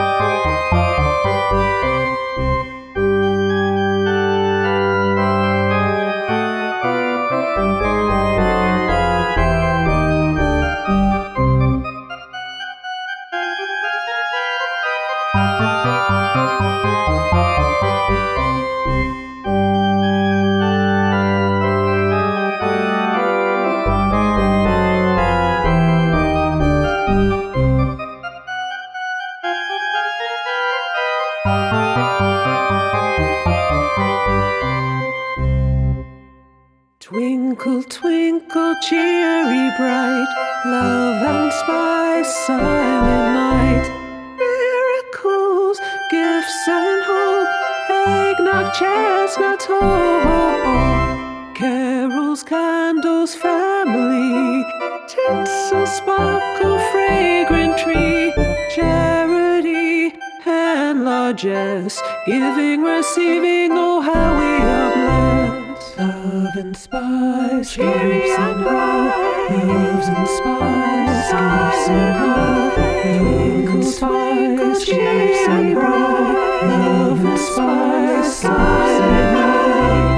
Twinkle, twinkle, cheery bright, love and spice sang in night. Miracles, gifts and hope, eggnog, chestnut, ho-ho-ho. Carols, candles, family, tinsel, sparkle, fragrant tree. Charity and largesse, giving, receiving, oh how we are blessed. Love and spice, cheery and bright, loaves and spice, gifts and hope. Twinkle, twinkle, cheery and bright, love and spice, gifts and hope.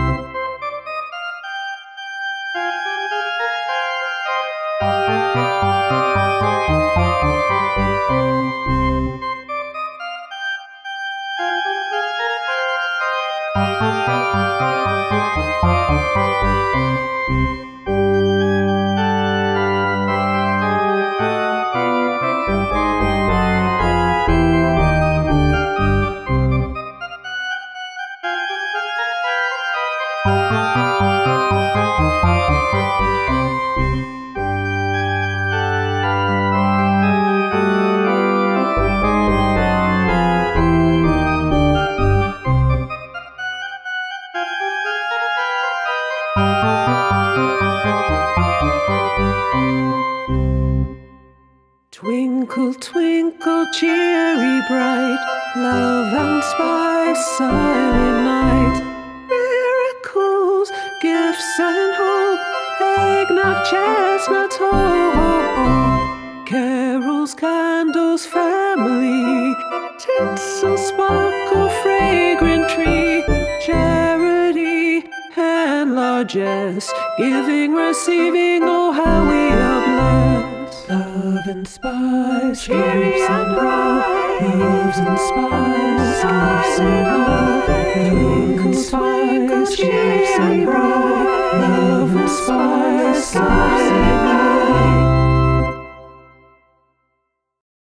Twinkle, twinkle, cheery bright, love and spice, silent night. Miracles, gifts and hope, eggnog, chestnut, ho-ho-ho. Carols, candles, family, tinsel, sparkle, fragrant tree. Charity and largesse, giving, receiving, oh how we are blessed. Love and spice, cheery and bright, loaves and spice, gifts and hope. Twinkle, twinkle, cheery and bright, love and spice,